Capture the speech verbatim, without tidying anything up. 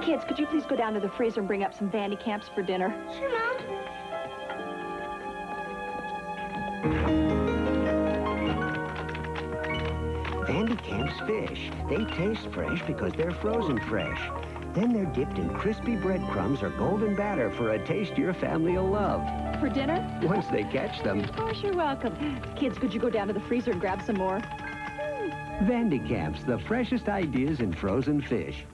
Kids, could you please go down to the freezer and bring up some Vandy Camps for dinner? Sure, Mom. Vandy Camp's fish. They taste fresh because they're frozen fresh. Then they're dipped in crispy breadcrumbs or golden batter for a taste your family will love. For dinner? Once they catch them. Of course, you're welcome. Kids, could you go down to the freezer and grab some more? Vandy Camps, the freshest ideas in frozen fish.